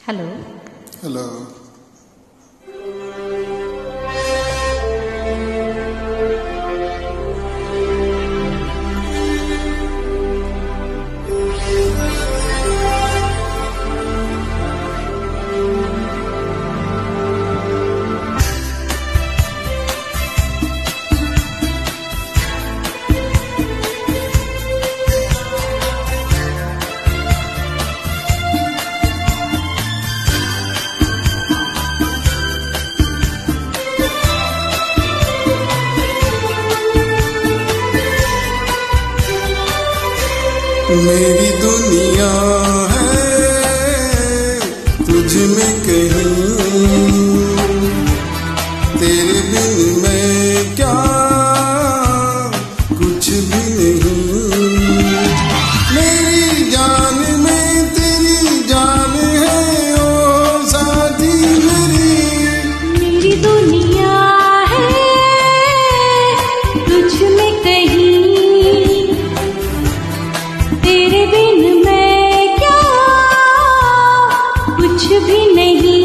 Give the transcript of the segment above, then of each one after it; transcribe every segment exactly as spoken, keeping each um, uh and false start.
Hello hello मेरी दुनिया है तुझ में कहीं, तेरे बिन मैं क्या कुछ भी नहीं। मेरी जान में तेरी जान है ओ साथी मेरी। मेरी दुनिया है तुझ में कहीं, तेरे बिन मैं क्या कुछ भी नहीं।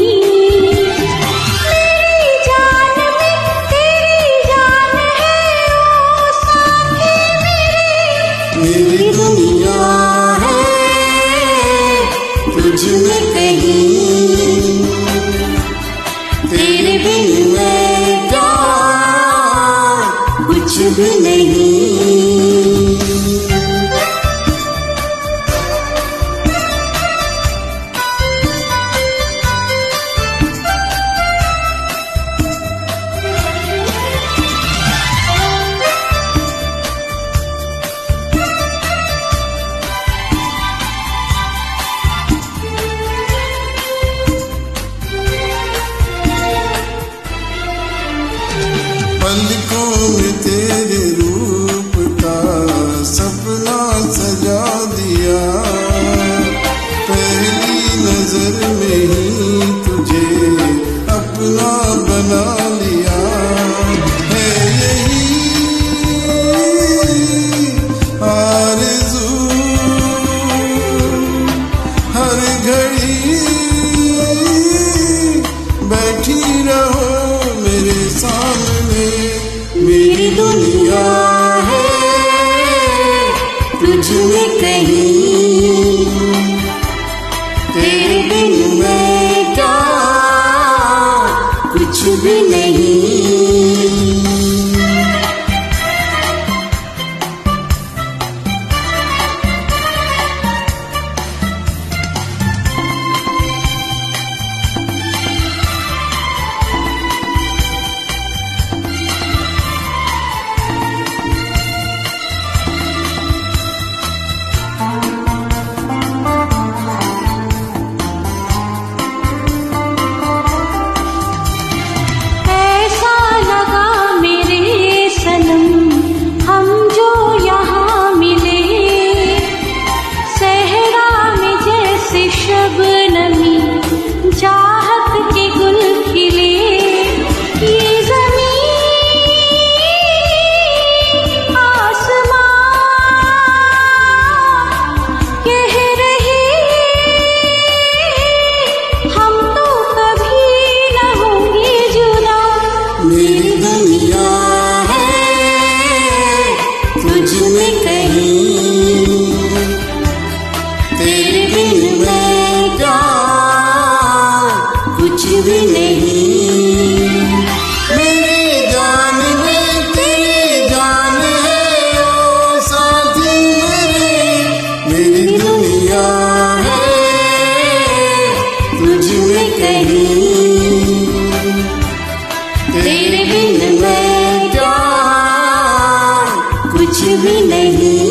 मेरी जान में तेरी जान है ओ साथी मेरी। मेरी दुनिया है तुझ में कहीं, तेरे बिन मैं क्या कुछ भी नहीं। पलकों में तेरे रूप का सपना सजा दिया, पहली नजर में ही तुझे अपना बना लिया। है यही आरज़ू हर घड़ी बैठी रहो मेरे सामने। मेरी दुनिया है तुझ में कहीं, तेरे बिन मैं क्या कुछ भी नहीं। मेरी दुनिया है तुझ में कहीं, तेरे बिन मैं क्या कुछ भी नहीं। मेरी जान में तेरी जान है ओ साथी मेरे। मेरी दुनिया है तुझ में कहीं, तेरे बिन मैं क्या कुछ भी नहीं।